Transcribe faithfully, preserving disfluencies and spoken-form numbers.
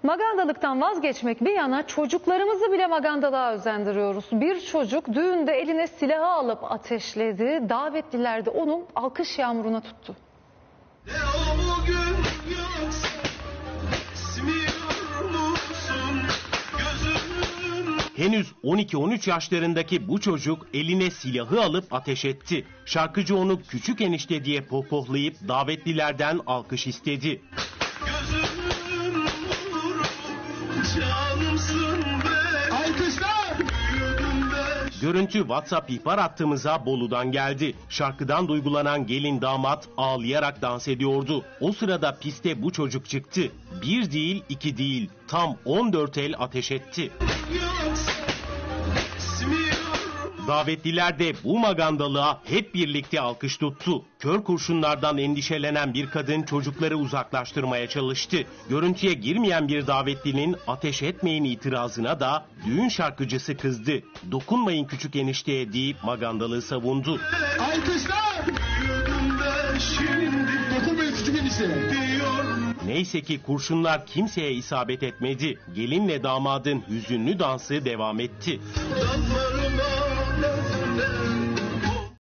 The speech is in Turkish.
Magandalıktan vazgeçmek bir yana çocuklarımızı bile magandalığa özendiriyoruz. Bir çocuk düğünde eline silahı alıp ateşledi. Davetliler de onu alkış yağmuruna tuttu. Henüz on iki on üç yaşlarındaki bu çocuk eline silahı alıp ateş etti. Şarkıcı onu küçük enişte diye pohpohlayıp davetlilerden alkış istedi. Görüntü WhatsApp ihbar hattımıza Bolu'dan geldi. Şarkıdan duygulanan gelin damat ağlayarak dans ediyordu. O sırada piste bu çocuk çıktı. Bir değil, iki değil, tam on dört el ateş etti. Davetliler de bu magandalığa hep birlikte alkış tuttu. Kör kurşunlardan endişelenen bir kadın çocukları uzaklaştırmaya çalıştı. Görüntüye girmeyen bir davetlinin ateş etmeyin itirazına da düğün şarkıcısı kızdı. Dokunmayın küçük enişteye deyip magandalığı savundu. Alkışlar! Dokunmayın küçük enişteye. Neyse ki kurşunlar kimseye isabet etmedi. Gelinle damadın hüzünlü dansı devam etti.